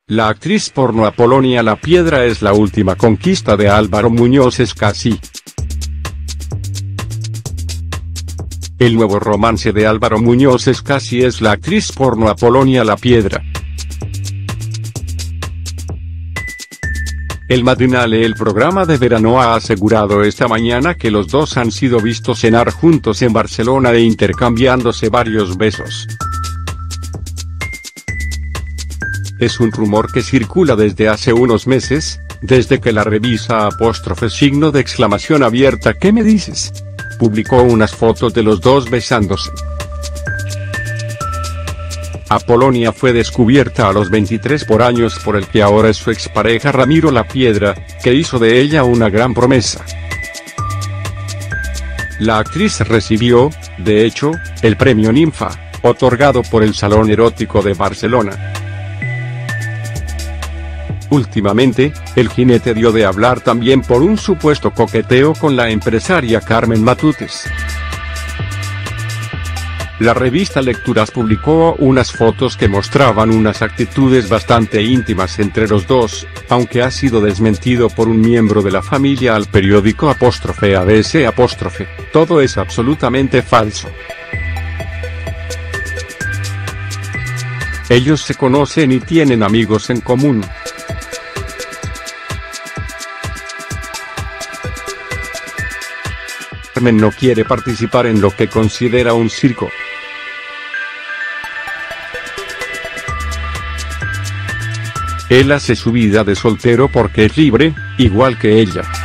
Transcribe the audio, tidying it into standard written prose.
La actriz porno Apolonia La Piedra es la última conquista de Álvaro Muñoz Scassi. El nuevo romance de Álvaro Muñoz Scassi es la actriz porno Apolonia La Piedra. El Matinale, el programa de verano, ha asegurado esta mañana que los dos han sido vistos cenar juntos en Barcelona e intercambiándose varios besos. Es un rumor que circula desde hace unos meses, desde que la revista !! ¿Qué me dices?, publicó unas fotos de los dos besándose. Apolonia fue descubierta a los 23 años por el que ahora es su expareja Ramiro La Piedra, que hizo de ella una gran promesa. La actriz recibió, de hecho, el premio Ninfa, otorgado por el Salón Erótico de Barcelona. Últimamente, el jinete dio de hablar también por un supuesto coqueteo con la empresaria Carmen Matutes. La revista Lecturas publicó unas fotos que mostraban unas actitudes bastante íntimas entre los dos, aunque ha sido desmentido por un miembro de la familia al periódico _ABS_. Todo es absolutamente falso. Ellos se conocen y tienen amigos en común. Carmen no quiere participar en lo que considera un circo. Él hace su vida de soltero porque es libre, igual que ella.